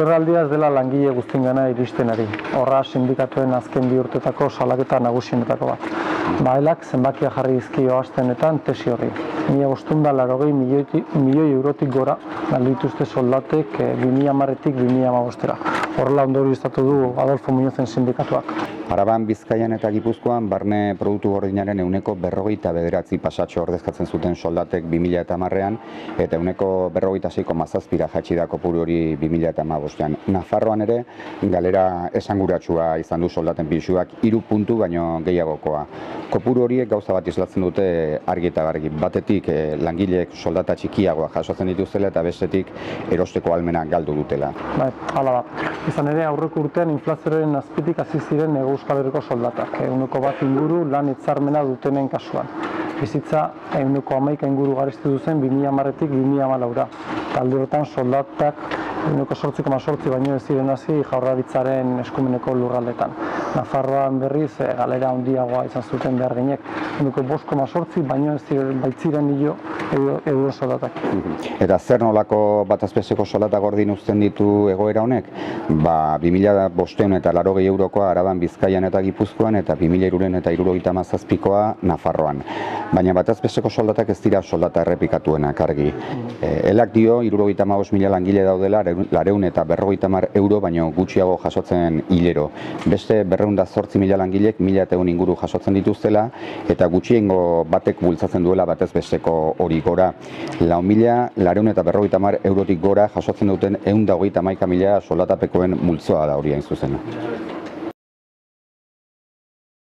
Okerraldia ez dela langile guztiengana iristen ari. Horra sindikatuen azken 2 urtetako salaketa nagusienetako bat. Baelak zenbakia jarri dizkio astenetan tesi horri. 580 milioi eurotik gora dituzte soldatek 2010-tik 2015-era. Horrela ondorioztatu du Adolfo Muñozen sindikatuak. Araban, Bizkaian eta Gipuzkoan barne produktu gordinaren 49% pasatxo ordezkatzen zuten soldatek 2010ean eta 46,7 jaitsi da kopuru hori 2015ean. Nafarroan ere galera esanguratsua izan du soldaten pisuak 3 puntu baino gehiagokoa. Kopuru horiek gauza bat islatzen dute argi eta garbi. Batetik langileek soldata txikiagoa jasotzen dituztela eta bestetik erosteko ahalmena galdu dutela. Hala da. Izan ere aurreko urtean inflazioaren azpitik hasi ziren Euskal Herriko soldatak, 1% inguru lan hitzarmena dutenen kasuan. Bizitza 1,11 inguru garestitu zen 2010-tik 2014era. Talde horretan soldatak 8,8 baino ez ziren hasi Jaurlaritzaren eskumeneko lurraldetan. Nafarroan berriz galera handiagoa izan zuten beharginek, 5,8 baino ez ziren euro soldatak. Eta zer nolako batazbesteko soldata gordin uzten ditu egoera honek? 2.500 eta 80 eurokoa Araban, Bizkaian eta Gipuzkoan eta 2.277koa Nafarroan. Baina batazbesteko soldatak ez dira soldata errepikatuenak argi. Elak dio 75.000 langile daudela 200 eta 50 euro baino gutxiago jasotzen hilero. Beste 208.000 langilek 1.100 inguru jasotzen dituztela eta gutxiengo batek bultzatzen duela batezbesteko hori gora. 4.200 eta 50 eurotik gora jasotzen duten 131.000 soldatapekoen multzoa da hori hain zuzena.